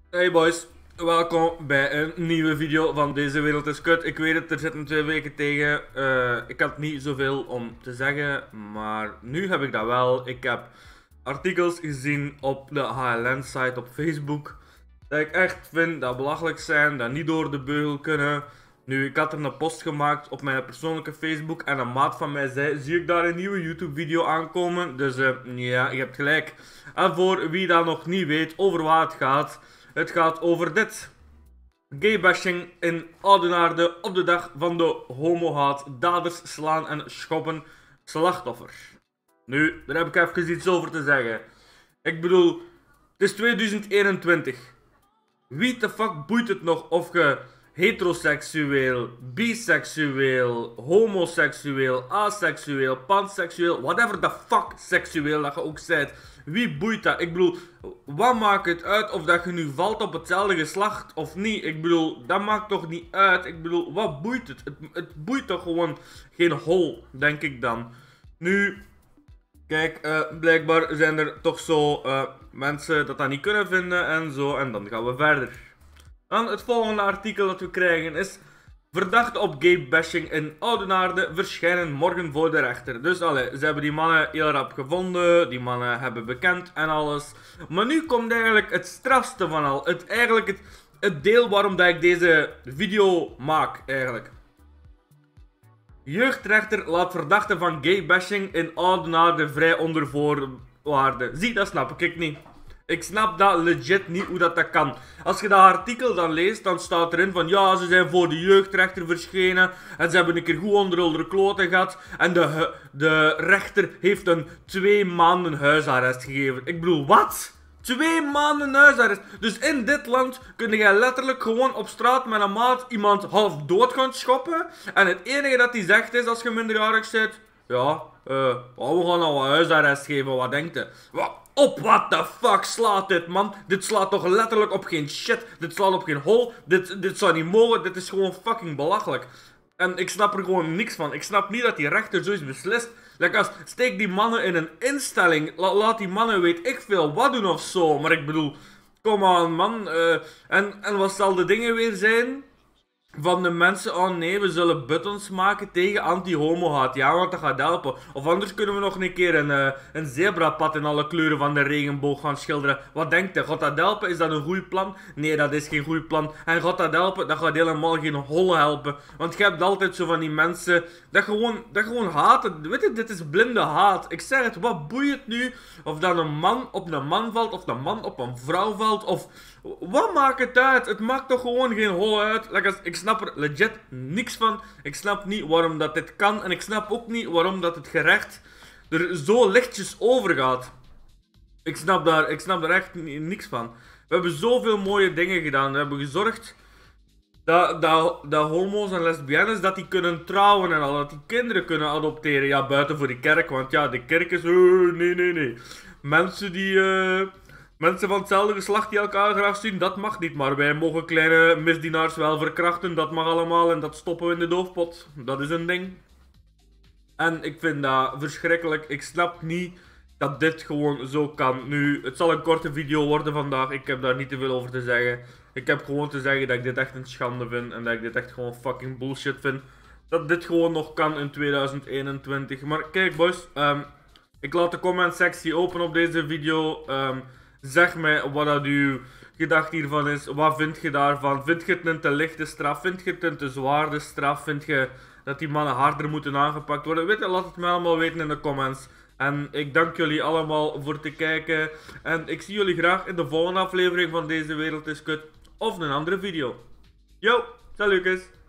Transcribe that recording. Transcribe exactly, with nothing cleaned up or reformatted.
Hey boys, welkom bij een nieuwe video van Deze Wereld is Kut. Ik weet het, er zitten twee weken tegen. Uh, ik had niet zoveel om te zeggen, maar nu heb ik dat wel. Ik heb artikels gezien op de H L N-site op Facebook, dat ik echt vind dat belachelijk zijn, dat niet door de beugel kunnen. Nu, ik had er een post gemaakt op mijn persoonlijke Facebook en een maat van mij zei, zie ik daar een nieuwe YouTube-video aankomen? Dus uh, ja, je hebt gelijk. En voor wie dat nog niet weet over waar het gaat, het gaat over dit. Gaybashing in Oudenaarde op de dag van de homohaat. Daders slaan en schoppen slachtoffers. Nu, daar heb ik even iets over te zeggen. Ik bedoel, het is tweeduizend eenentwintig. Wie de fuck boeit het nog of je heteroseksueel, biseksueel, homoseksueel, aseksueel, panseksueel, whatever the fuck seksueel dat je ook bent. Wie boeit dat? Ik bedoel, wat maakt het uit of dat je nu valt op hetzelfde geslacht of niet? Ik bedoel, dat maakt toch niet uit? Ik bedoel, wat boeit het? Het, het boeit toch gewoon geen hol, denk ik dan. Nu, kijk, uh, blijkbaar zijn er toch zo uh, mensen dat dat niet kunnen vinden en zo. En dan gaan we verder. Dan het volgende artikel dat we krijgen is: verdachten op gaybashing in Oudenaarde verschijnen morgen voor de rechter. Dus allee, ze hebben die mannen heel rap gevonden, die mannen hebben bekend en alles. Maar nu komt eigenlijk het strafste van al. Het, eigenlijk het, het deel waarom dat ik deze video maak, eigenlijk. Jeugdrechter laat verdachten van gaybashing in Oudenaarde vrij onder voorwaarden. Zie, dat snap ik niet. Ik snap dat legit niet hoe dat, dat kan. Als je dat artikel dan leest, dan staat erin van ja, ze zijn voor de jeugdrechter verschenen en ze hebben een keer goed onder de kloten gehad en de, de rechter heeft een twee maanden huisarrest gegeven. Ik bedoel, wat? Twee maanden huisarrest. Dus in dit land kun je letterlijk gewoon op straat met een maat iemand half dood gaan schoppen en het enige dat hij zegt is als je minderjarig bent, ja, uh, we gaan nou wat huisarrest geven, wat denkt je? Wat? Op what the fuck slaat dit, man? Dit slaat toch letterlijk op geen shit. Dit slaat op geen hol. Dit, dit zou niet mogen. Dit is gewoon fucking belachelijk. En ik snap er gewoon niks van. Ik snap niet dat die rechter zoiets beslist. Like als, steek die mannen in een instelling. La, laat die mannen weet ik veel wat doen of zo. Maar ik bedoel, kom aan man. Uh, en, en wat zal de dingen weer zijn? Van de mensen, oh nee, we zullen buttons maken tegen anti-homo-haat. Ja, want dat gaat helpen. Of anders kunnen we nog een keer een, uh, een zebrapad in alle kleuren van de regenboog gaan schilderen. Wat denkt je? Gaat dat helpen? Is dat een goed plan? Nee, dat is geen goed plan. En gaat dat helpen? Dat gaat helemaal geen holle helpen. Want je hebt altijd zo van die mensen dat gewoon, dat gewoon haten. Weet je, dit is blinde haat. Ik zeg het, wat boeit het nu of dat een man op een man valt, of een man op een vrouw valt, of... Wat maakt het uit? Het maakt toch gewoon geen hol uit. Like als, ik snap er legit niks van. Ik snap niet waarom dat dit kan. En ik snap ook niet waarom dat het gerecht er zo lichtjes over gaat. Ik snap daar, ik snap daar echt niks van. We hebben zoveel mooie dingen gedaan. We hebben gezorgd dat, dat, dat homo's en lesbiennes dat die kunnen trouwen en al. Dat die kinderen kunnen adopteren. Ja, buiten voor die kerk. Want ja, de kerk is... Uh, nee, nee, nee. Mensen die... Uh, Mensen van hetzelfde geslacht die elkaar graag zien, dat mag niet. Maar wij mogen kleine misdienaars wel verkrachten, dat mag allemaal en dat stoppen we in de doofpot. Dat is een ding. En ik vind dat verschrikkelijk. Ik snap niet dat dit gewoon zo kan. Nu, het zal een korte video worden vandaag. Ik heb daar niet te veel over te zeggen. Ik heb gewoon te zeggen dat ik dit echt een schande vind. En dat ik dit echt gewoon fucking bullshit vind. Dat dit gewoon nog kan in tweeduizend eenentwintig. Maar kijk boys, um, ik laat de comment sectie open op deze video. Um, Zeg mij wat dat uw gedachte hiervan is. Wat vind je daarvan? Vind je het een te lichte straf? Vind je het een te zwaarde straf? Vind je dat die mannen harder moeten aangepakt worden? Weet je, laat het mij allemaal weten in de comments. En ik dank jullie allemaal voor het kijken. En ik zie jullie graag in de volgende aflevering van Deze Wereld is Kut. Of een andere video. Yo, salutjes!